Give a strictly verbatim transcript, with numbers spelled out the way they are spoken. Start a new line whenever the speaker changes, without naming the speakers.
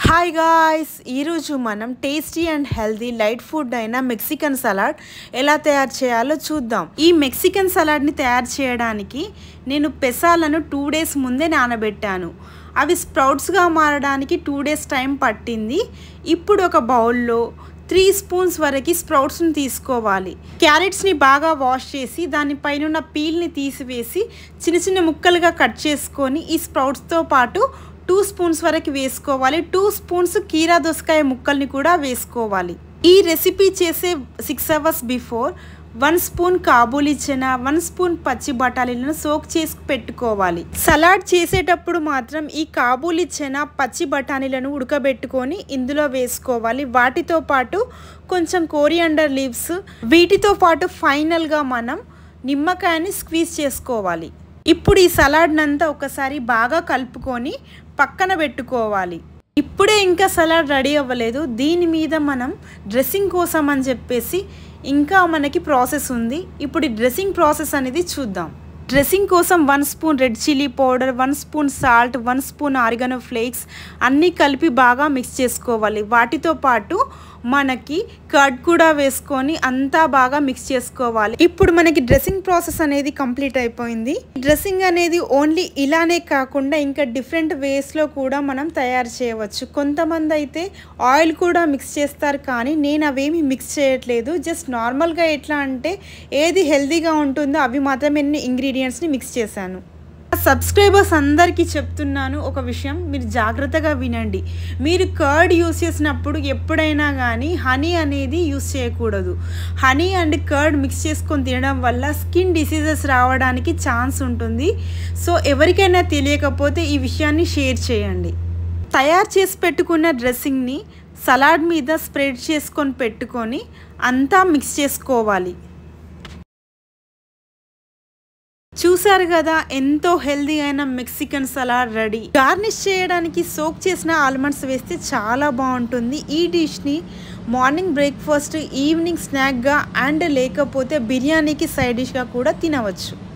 Hi guys, ఈరోజు మనం tasty and healthy light food అయిన మెక్సికన్ సలాడ్ ఎలా తయారు చేయాలో చూద్దాం. ఈ మెక్సికన్ సలాడ్ని తయారు చేయడానికి నేను పెసాలను టూ డేస్ ముందే నానబెట్టాను. అవి స్ప్రౌట్స్గా మారడానికి టూ డేస్ టైం పట్టింది. ఇప్పుడు ఒక బౌల్లో త్రీ స్పూన్స్ వరకు స్ప్రౌట్స్ని తీసుకోవాలి. క్యారెట్స్ని బాగా వాష్ చేసి దానిపైన ఉన్న పీల్ని తీసివేసి చిన్న చిన్న ముక్కలుగా కట్ చేసుకొని ఈ స్ప్రౌట్స్తో పాటు టూ స్పూన్స్ వరకు వేసుకోవాలి. టూ స్పూన్స్ కీరా దోసకాయ ముక్కల్ని కూడా వేసుకోవాలి. ఈ రెసిపీ చేసే six hours before one spoon కాబూలీ చెనా, వన్ స్పూన్ పచ్చి బఠానీలను సోక్ చేసి పెట్టుకోవాలి. సలాడ్ చేసేటప్పుడు మాత్రం ఈ కాబూలీ చెనా, పచ్చి బఠానీలను ఉడకబెట్టుకొని ఇందులో వేసుకోవాలి. వాటితో పాటు కొంచెం కోరియాండర్ లీవ్స్, వీటితో పాటు ఫైనల్గా మనం నిమ్మకాయని స్క్వీజ్ చేసుకోవాలి. ఇప్పుడు ఈ సలాడ్నంతా ఒకసారి బాగా కలుపుకొని పక్కన పెట్టుకోవాలి. ఇప్పుడే ఇంకా సలాడ్ రెడీ అవ్వలేదు. దీని మీద మనం డ్రెస్సింగ్ కోసం అని చెప్పేసి ఇంకా మనకి ప్రాసెస్ ఉంది. ఇప్పుడు ఈ డ్రెస్సింగ్ ప్రాసెస్ అనేది చూద్దాం. డ్రెస్సింగ్ కోసం one spoon red chilli powder, one spoon salt, one spoon oregano flakes అన్నీ కలిపి బాగా మిక్స్ చేసుకోవాలి. వాటితో పాటు మనకి కర్డ్ కూడా వేసుకొని అంతా బాగా మిక్స్ చేసుకోవాలి. ఇప్పుడు మనకి డ్రెస్సింగ్ ప్రాసెస్ అనేది కంప్లీట్ అయిపోయింది. డ్రెస్సింగ్ అనేది ఓన్లీ ఇలానే కాకుండా ఇంకా డిఫరెంట్ వేస్లో కూడా మనం తయారు చేయవచ్చు. కొంతమంది అయితే ఆయిల్ కూడా మిక్స్ చేస్తారు, కానీ నేను అవేమి మిక్స్ చేయట్లేదు. జస్ట్ నార్మల్గా ఎట్లా అంటే ఏది హెల్తీగా ఉంటుందో అవి మాత్రమే ఇంగ్రీడియంట్స్ని మిక్స్ చేశాను. సబ్స్క్రైబర్స్ అందరికీ చెప్తున్నాను ఒక విషయం, మీరు జాగ్రత్తగా వినండి. మీరు కర్డ్ యూస్ చేసినప్పుడు ఎప్పుడైనా కానీ హనీ అనేది యూస్ చేయకూడదు. హనీ అండ్ కర్డ్ మిక్స్ చేసుకొని తినడం వల్ల స్కిన్ డిసీజెస్ రావడానికి ఛాన్స్ ఉంటుంది. సో ఎవరికైనా తెలియకపోతే ఈ విషయాన్ని షేర్ చేయండి. తయారు చేసి పెట్టుకున్న డ్రెస్సింగ్ని సలాడ్ మీద స్ప్రెడ్ చేసుకొని పెట్టుకొని అంతా మిక్స్ చేసుకోవాలి. చూసారు కదా, ఎంతో హెల్దీ అయిన మెక్సికన్ సలాడ్ రెడీ. గార్నిష్ చేయడానికి సోక్ చేసిన ఆల్మండ్స్ వేస్తే చాలా బాగుంటుంది. ఈ డిష్ని మార్నింగ్ బ్రేక్ఫాస్ట్, ఈవినింగ్ స్నాక్గా అండ్ లేకపోతే బిర్యానీకి సైడ్ డిష్గా కూడా తినవచ్చు.